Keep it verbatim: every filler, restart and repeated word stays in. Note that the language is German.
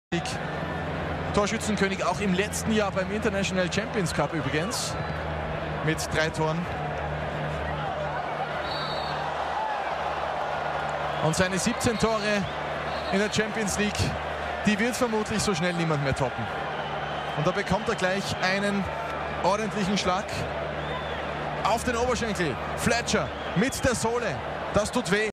League Torschützenkönig, auch im letzten Jahr beim International Champions Cup übrigens, mit drei Toren. Und seine siebzehn Tore in der Champions League, die wird vermutlich so schnell niemand mehr toppen. Und da bekommt er gleich einen ordentlichen Schlag auf den Oberschenkel. Fletcher mit der Sohle, das tut weh.